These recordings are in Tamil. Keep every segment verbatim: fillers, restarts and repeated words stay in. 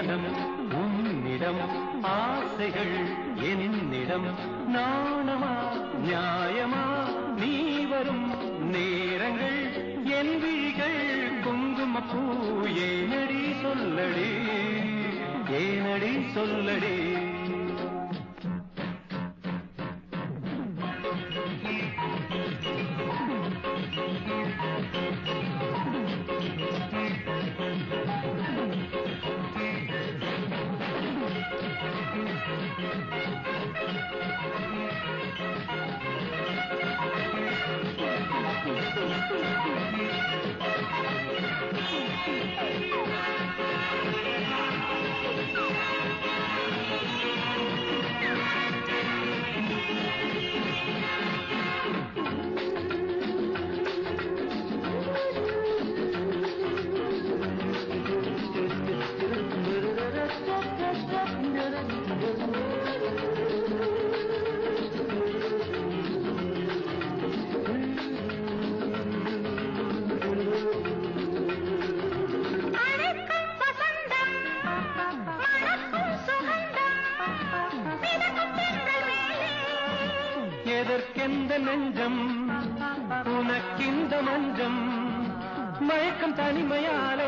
மனம் உன்னிடம் ஆசைகள் என்னிடம் நாணமா நியாயமா நீ வரும் நேரங்கள் என் விழிகள் குங்குமப்பூ ஏனடி சொல்லடி ஏனடி சொல்லடி எதற்கெந்த நெஞ்சம் உனக்கிந்த மஞ்சம் மயக்கம் தனிமையாலே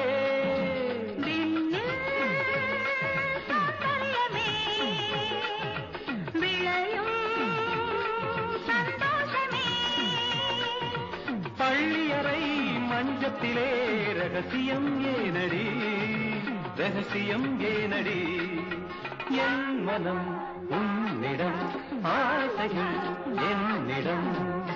பள்ளியறை மஞ்சத்திலே ரகசியம் ஏனடி ரகசியம் ஏனடி என் மனம் உன்னிடம் ஆசைகள் என்னிடம்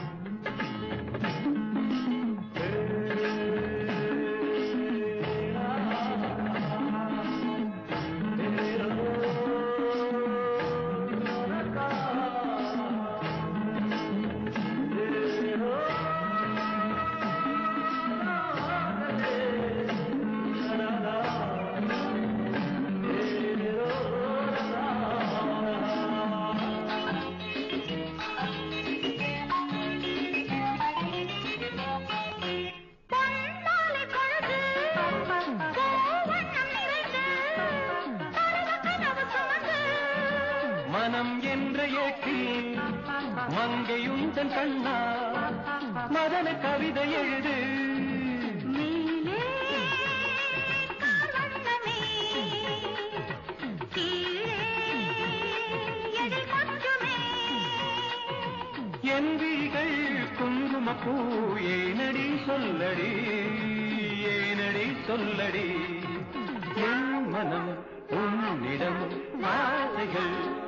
மனம் என்ற ஏட்டில் மங்கையுந்தன் கண்ணா மதன கவிதை எழுது என் விழிகள் குங்குமப்பூ ஏனடி சொல்லடி ஏனடி சொல்லடி என் மனம் உன்னிடம் ஆசைகள்